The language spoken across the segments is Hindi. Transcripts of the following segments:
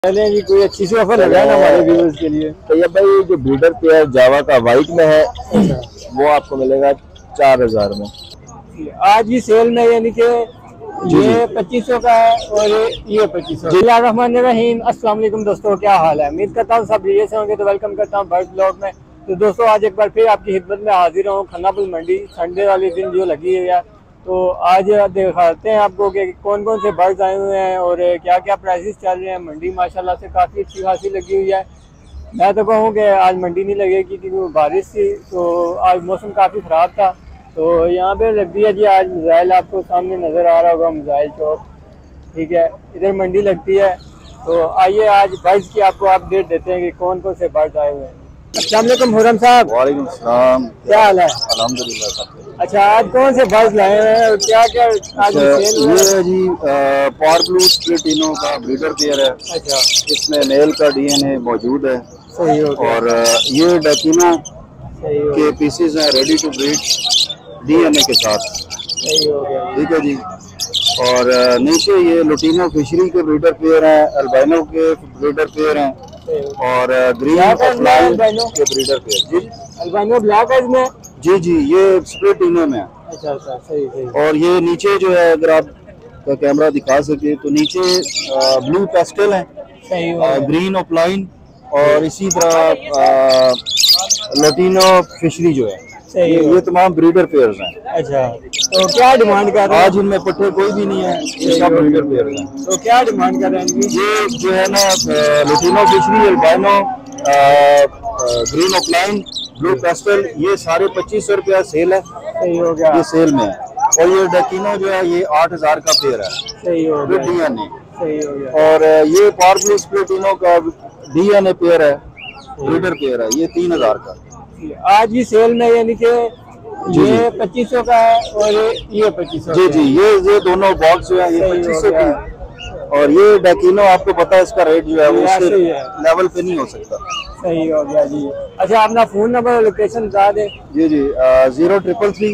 पहले जी कोई अच्छी सी ऑफर लगाए ना हमारे व्यूअर्स के लिए। तो ये भाई जो ब्रीडर पेयर जावा का वाइट में है वो आपको मिलेगा 4000 में आज की सेल में, यानी कि ये 2500 का है और ये 2500। बिस्मिल्लाहिर्रहमानिर्रहीम, अस्सलाम वालेकुम दोस्तों, क्या हाल है? उम्मीद करता हूँ सब ये से होंगे। तो वेलकम करता हूँ बर्ड ब्लॉग में। तो दोस्तों आज एक बार फिर आपकी खिदमत में हाजिर हूँ। खन्नापुर मंडी संडे वाले दिन जो लगी हुई है, तो आज दिखाते हैं आपको कि कौन कौन से बर्ड्स आए हुए हैं और क्या क्या प्राइसेस चल रहे हैं। मंडी माशाल्लाह से काफ़ी अच्छी खासी लगी हुई है। मैं तो कहूँ कि आज मंडी नहीं लगेगी क्योंकि बारिश थी, तो आज मौसम काफ़ी ख़राब था। तो यहाँ पे लगती है जी आज मिसाइल, आपको सामने नज़र आ रहा होगा मिसाइल चौक, ठीक है, इधर मंडी लगती है। तो आइए आज बर्ड्स की आपको अपडेट देते हैं कि कौन कौन से बर्ड्स आए हुए हैं। अस्सलाम वालेकुम हुरम साहब। वालेकुम सलाम, क्या हाल है? अल्हम्दुलिल्लाह। अच्छा, आज कौन से बर्ड्स लाए हुए हैं और क्या क्या आज सेल हुआ है? ये जी पावर ब्लू स्प्लिटिनो का ब्रीडर पेयर है। अच्छा, इसमें मेल का डीएनए मौजूद है। सही हो गया। और ये डेकिनो सही हो के गया। पीसेस हैं रेडी टू ब्रीड डीएनए के साथ, सही हो गया। ठीक है जी। और नीचे ये लुटीनो फिशरी के ब्रीडर पेयर हैं, अल्बाइनो के ब्रीडर पेयर हैं और ग्रीन ऑफलाइन के ब्रीडर पेयर जी। अल्बाइनो ब्लैक आइज में? जी जी, ये स्प्लिटिनो में है। अच्छा अच्छा, सही सही। और ये नीचे जो है, अगर आप का कैमरा दिखा सके तो नीचे ब्लू पेस्टल है, सही हो गया। ग्रीन ऑफलाइन और इसी तरह लटीनो फिशरी जो है, सही हो। ये तमाम ब्रीडर पेयर्स हैं। अच्छा, तो क्या डिमांड कर रहे हैं? आज इनमें पट्टे कोई भी नहीं है, ये सब ब्रीडर पेयर्स हैं। तो क्या डिमांड कर रहे हैं इनकी? ये जो है ना lutino fischeri, albino, green opaline, blue pastel, ये सारे 2500 रुपया सेल है। सही हो गया। ये सेल में है। और ये डेकिनो जो है ये 8000 का पेयर है। सही हो विद गया। डीएनए। सही हो गया। और ये पावर ब्लू स्प्लिटिनो का डीएनए पेयर है, ब्रीडर पेयर है, ये 3000 का। आज की सेल में, यानी कि ये 2500 का है और ये 2500। जी जी, ये दोनों बॉक्स जो है ये 2500 की। और ये डेकिनो आपको पता है इसका रेट जो है वो उससे लेवल पे नहीं हो सकता। सही हो गया जी। अच्छा, अपना फोन नंबर और लोकेशन बता दें। जी जी, 0333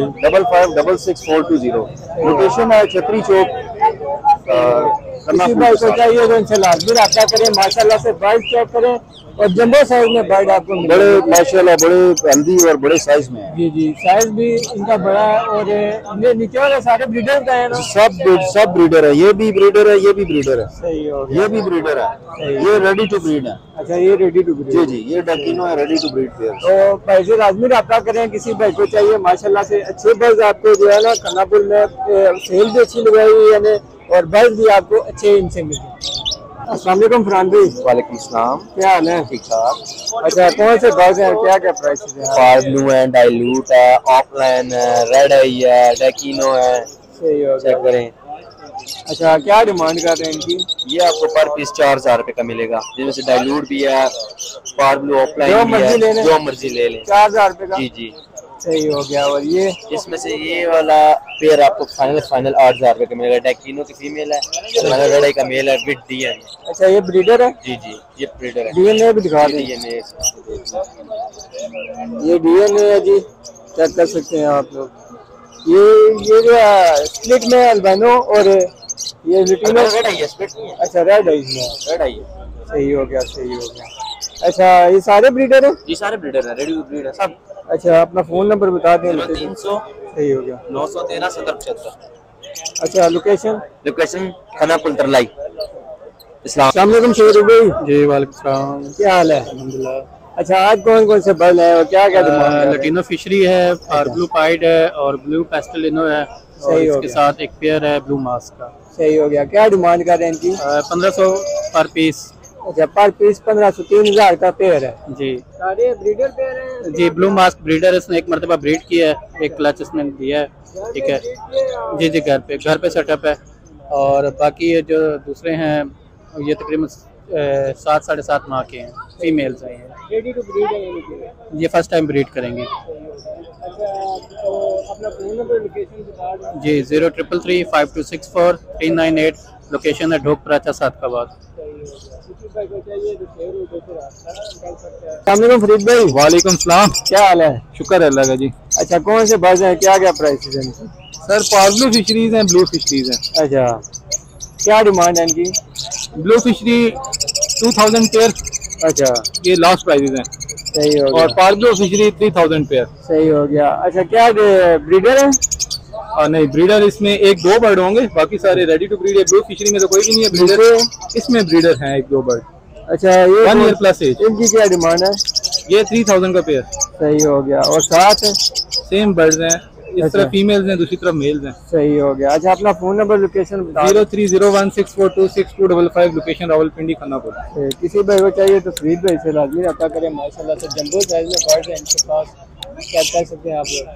5566 लोकेशन है छतरी चौक। किसी भाई को चाहिए तो इनसे लाजमी रब्ता करें। माशाल्लाह से बर्ड चेक करें और जंबो साइज में बर्ड आपको बड़े मिलेंगे। माशाल्लाह बड़े हेल्दी और बड़े साइज में है। जी जी, साइज भी इनका बड़ा है। और ये नीचे वाले सारे ब्रीडर का है ना? सब ब्रीडर है, ये भी ब्रीडर है, ये भी ब्रीडर है। सही हो गया। ये भी ब्रीडर है, ये रेडी टू ब्रीड है। अच्छा, ये रेडी टू ब्रीड? जी जी, ये डेकिनो है, रेडी टू ब्रीड पेयर। तो भाई से लाजमी रब्ता करें। किसी भाई को चाहिए माशाल्लाह से अच्छे बर्ड आपको जो है ना खन्नापुर में सेल भी अच्छी लगाई हुई है और बर्ड भी आपको अच्छे इनसे मिले। अस्सलाम वालेकुम फरहान भाई। वालेकुम सलाम, क्या हाल है? ठीक ठाक। अच्छा, कौन से बर्ड हैं, क्या क्या प्राइस है? पावर ब्लू है, डाइल्यूट है, ऑफलाइन है, रेड आई है, डेकिनो है। सही हो चेक गया। करें। अच्छा, क्या डिमांड कर रहे हैं इनकी? ये आपको पर पीस 4000 रुपए का मिलेगा, जिसमें से डाइल्यूट भी है, पावर ब्लू ऑफलाइन भी है, जो मर्जी ले लें। 4000 रुपए का? जी जी। सही हो गया। और ये इसमें से ये वाला पेयर आपको फाइनल 8000 रुपए का मिलेगा। डेकिनो की फीमेल है, रेड आई का मेल है, विद डीएनए। अच्छा, ये ब्रीडर है? जी जी, ये ब्रीडर है। डीएनए भी दिखा दें। डीएनए ये डीएनए है जी, चेक कर सकते हैं आप लोग। ये जो है स्प्लिट में अल्बाइनो और ये लिटिनो। रेड आई है, स्प्लिट नहीं है। अच्छा, रेड है इसमें। रेड आई है। सही हो गया, सही हो गया। अच्छा, ये सारे ब्रीडर हैं? ये सारे ब्रीडर है, रेडी टू ब्रीड है सब। अच्छा, अपना फोन नंबर बता दें। 300 सही हो गया। 913 7075। अच्छा, लोकेशन? लोकेशन खन्नापुर तरलाई इस्लाम। अस्सलाम वालेकुम शेर भाई। जी वालेकुम सलाम, क्या हाल है? अल्हम्दुलिल्लाह। अच्छा, आज कौन कौन से बर्ड है और क्या क्या डिमांड है? लटीनो फिशरी है, और ब्लू पाइड है और ब्लू पेस्टलिनो है। और सही हो इसके गया। साथ एक पेयर है ब्लू मास्क का। सही हो गया। क्या डिमांड कर रहे हैं इनकी? 1500 पर पीस। अच्छा, पर पीस 1500, 3000 का पेयर है। जी सारे ब्रीडर पेयर हैं? जी, ब्लू मास्क ब्रीडर, इसने एक मरतबा ब्रीड किया है, एक क्लच इसने दिया है, ठीक है। जी जी, घर पे सेटअप है। और बाकी ये जो दूसरे हैं ये तकरीबन 7 साढ़े 7 माह के हैं, फीमेल्स हैं। रेडी टू ब्रीड है ये फर्स्ट टाइम ब्रीड करेंगे। अच्छा, तो अपना फोन नंबर लोकेशन बता दें। जी, 0333 5264 398। लोकेशन है ढोकपराचा सादकाबाद। फरीद भाई। वालेकुम सलाम, क्या हाल है? शुक्र है अल्लाह का जी। अच्छा, कौन से बर्ड हैं, क्या क्या प्राइस है इनके? सर पावर ब्लू फिशरीज हैं, ब्लू फिशरीज हैं। अच्छा, क्या डिमांड है इनकी? ब्लू फिशरी 2000 पेयर, अच्छा ये लास्ट प्राइजेज हैं। सही हो गया। और पार्ब्लो फिशरी 3000 पेयर। सही हो गया। अच्छा क्या ब्रीडर है? नहीं, ब्रीडर इसमें 1-2 बर्ड होंगे, बाकी सारे रेडी टू ब्रीड है। ब्लू फिशरी में तो कोई भी नहीं है ब्रीडर, इसमें ब्रीडर हैं 1-2 बर्ड। अच्छा ये 1 ईयर प्लस एज। इनकी क्या डिमांड है? ये 3000 का पेयर। सही हो गया। और साथ सेम बर्ड्स हैं, इस अच्छा। तरफ फीमेल्स हैं, दूसरी तरफ मेल्स हैं। सही हो गया। अच्छा अपना फोन नंबर लोकेशन बता। 030164262265, लोकेशन रावलपिंडी खानापुर। किसी भाई को चाहिए तो फरीद भाई से लाजमी रब्ता करें। माशाल्लाह से जंबो साइज में बर्ड है इनके पास, क्या कर सकते हैं आप लोग।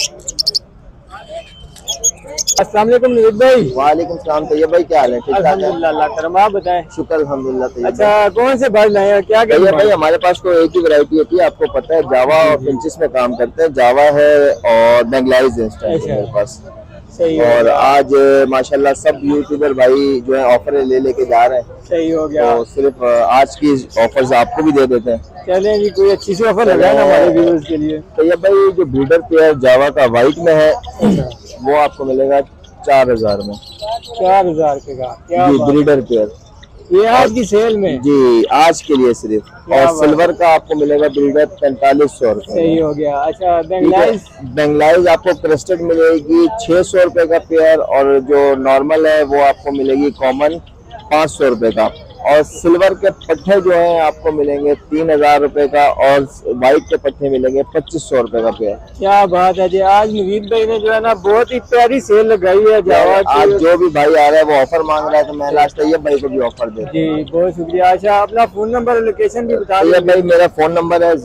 अस्सलाम वालेकुम नवीद भाई। वालेकुम सलाम तैयब भाई, क्या हाल है? ठीक ठाक है? अल्हम्दुलिल्लाह, अल्लाह करम। आप बताएं। शुक्र अल्हम्दुलिल्लाह तैयब। अच्छा कौन से बर्ड लाए हैं? क्या तैयब भाई हमारे पास तो एक ही वैरायटी होती है, आपको पता है, जावा और फिंचिस में काम करते हैं। जावा है और बेंगलाइज है इस टाइम अच्छा। मेरे पास। सही हो और गया। आज माशाल्लाह सब यूट्यूबर भाई जो है ऑफर लेके जा रहे हैं, सही हो गया। तो सिर्फ आज की ऑफर्स आपको भी दे देते हैं। चलें जी, कोई अच्छी सी ऑफर लगाए ना हमारे व्यूअर्स के लिए। तैयब भाई जो ब्रीडर पेयर जावा का व्हाइट में है वो आपको मिलेगा 4000 में। 4000 के का क्या जी बात। ब्रीडर पेयर ये आज की सेल में? जी आज के लिए सिर्फ। क्या और बात। सिल्वर का आपको मिलेगा ब्रीडर 4500 रुपए। सही हो गया। अच्छा बेंगलाइज? बेंगलाइज आपको क्रेस्टेड मिलेगी 600 रुपए का पेयर, और जो नॉर्मल है वो आपको मिलेगी कॉमन 500 रुपए का। और सिल्वर के पट्टे जो हैं आपको मिलेंगे 3000 रुपए का, और व्हाइट के पट्टे मिलेंगे 2500 रुपए का पेयर। क्या बात है जी। आज नवीद भाई ने जो है ना बहुत ही प्यारी सेल लगाई है जावा आज की। जो भी भाई आ रहा है वो ऑफर मांग रहा है, तो मैं लास्ट तैयब भाई को भी ऑफर दे। जी बहुत शुक्रिया। अच्छा अपना फोन नंबर और लोकेशन भी बता तैयब दीजिए। भाई मेरा फोन नंबर है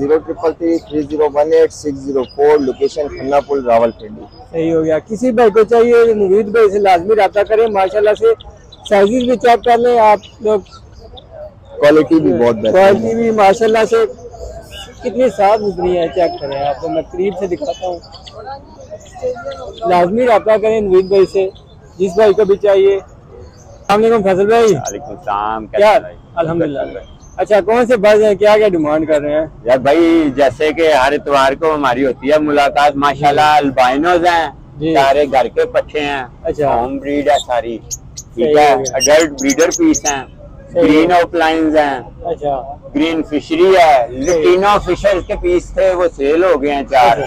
03333018 लोकेशन खन्नापुर रावलपिंडी। सही हो गया। किसी भाई को चाहिए नवीद भाई से लाजमी रब्ता करें। माशाल्लाह से साइजेस भी चेक कर लें आप लोग, क्वालिटी भी बहुत बेहतर क्वालिटी भी माशाल्लाह से कितनी साफ सुथरी है, चेक करें। आपको मैं करीब से दिखाता हूँ। लाजमी रब्ता करें नवीद भाई से, जिस भाई को भी चाहिए। अस्सलाम वालेकुम फैसल भाई। वालेकुम सलाम। क्या अल्हम्दुलिल्लाह। अच्छा कौन से बर्ड हैं, क्या क्या डिमांड कर रहे हैं? यार भाई जैसे कि हर इतवार को हमारी होती है मुलाकात, माशाल्लाह अल्बाइनोज हैं, जी। सारे घर के पट्टे हैं। अच्छा। होम ब्रीड है सारी, सही ठीक है। हो गया। अडल्ट ब्रीडर पीस हैं, सही ग्रीन ऑफलाइंस हैं, अच्छा ग्रीन फिशरी है, लिटिनो फिशर के पीस थे वो सेल हो गए हैं 4।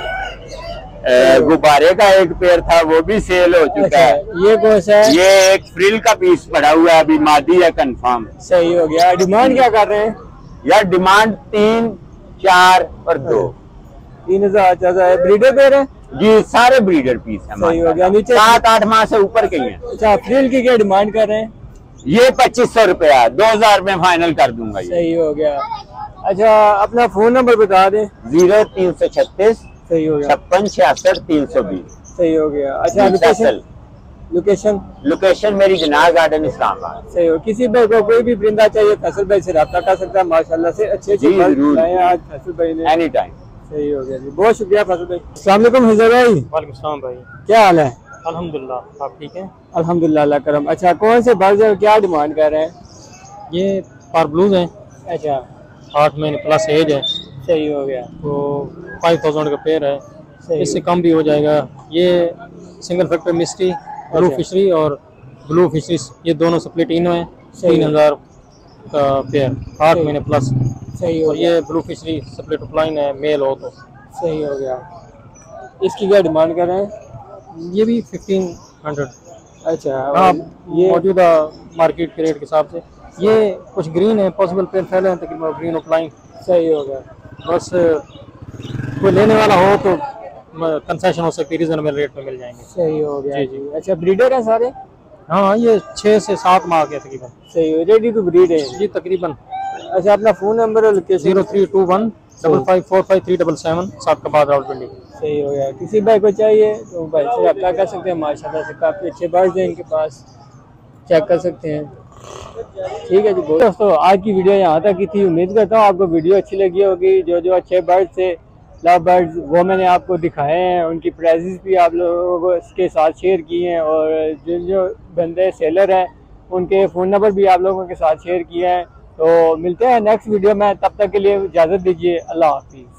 गुब्बारे का एक पेयर था वो भी सेल हो चुका अच्छा है। ये कौन सा है? ये एक फ्रिल का पीस पड़ा हुआ है, अभी मादी है कंफर्म। सही हो गया। डिमांड क्या कर रहे हैं? यार डिमांड 3, 4 और 2। 3000। अच्छा ब्रीडर पेयर है? जी सारे ब्रीडर पीस है। सही हो गया। नीचे 7-8 माह से ऊपर के ही हैं। अच्छा फ्रिल की क्या डिमांड कर रहे हैं? ये 2500 रुपया, 2000 में फाइनल कर दूंगा ये। सही हो गया। अच्छा अपना फोन नंबर बता दें। 0336 सही हो गया। 56 320। सही हो गया। अच्छा लोकेशन? लोकेशन लोकेशन मेरी जनाब गार्डन इस्लामाबाद। सही हो। किसी भाई को कोई भी परिंदा चाहिए फैसल भाई से रब्ता कर सकता है। माशाल्लाह से अच्छे जी, जरूर। लाए हैं आज फैसल भाई ने। Any time. सही हो गया जी, बहुत शुक्रिया फैसल भाई। अस्सलाम वालेकुम हिजर भाई। वालेकुम सलाम भाई। क्या हाल है? अल्हम्दुलिल्लाह, आप ठीक हैं? अल्हम्दुलिल्लाह अल्लाह करम। अच्छा कौन से बर्ड हैं, क्या डिमांड कर रहे हैं? ये पार्ब्लूज हैं, अच्छा 8 महीने प्लस एज है, सही हो गया। तो 5000 का पेयर है, सही इससे कम भी हो जाएगा। ये सिंगल फैक्टर मिस्टी, ब्लू अच्छा। फिशरी और ब्लू फिशरीज ये दोनों स्प्लिटिनो हैं। सही 3000 का पेयर, 8 सही। महीने प्लस। सही हो और गया। ये ब्लू फिशरी स्प्लिट ऑफलाइन है, मेल हो तो। सही हो गया। इसकी क्या डिमांड कर रहे हैं? ये भी 1500। अच्छा हाँ, ये मौजूदा मार्केट के रेट के हिसाब से। ये कुछ ग्रीन है, पॉसिबल पेयर फैले हैं तकरीबन ग्रीन ऑफलाइन। सही हो गया। बस कोई लेने वाला हो तो कंसेशन हो सकती है, रीजनेबल रेट में मिल जाएंगे। सही हो गया जी, जी। अच्छा ब्रीडर है सारे? हाँ ये 6 से 7 माह के तकरीबन। सही हो, रेडी टू ब्रीड है जी तकरीबन। अच्छा अपना फोन नंबर और लोकेशन? 0321 5545 7 का बाद रावलपिंडी। सही हो गया। किसी भाई को चाहिए तो भाई से रब्ता कर सकते हैं। माशाल्लाह से काफ़ी अच्छे बर्ड्स हैं इनके पास, चेक कर सकते हैं। ठीक है जी दोस्तों, आज की वीडियो यहाँ तक की थी। उम्मीद करता हूँ आपको वीडियो अच्छी लगी होगी। जो जो अच्छे बर्ड्स थे, लव बर्ड्स, वो मैंने आपको दिखाए हैं। उनकी प्राइजेस भी आप लोगों को इसके साथ शेयर किए हैं, और जो जो बंदे सेलर हैं उनके फ़ोन नंबर भी आप लोगों के साथ शेयर किए हैं। तो मिलते हैं नेक्स्ट वीडियो में, तब तक के लिए इजाज़त दीजिए। अल्लाह हाफिज़।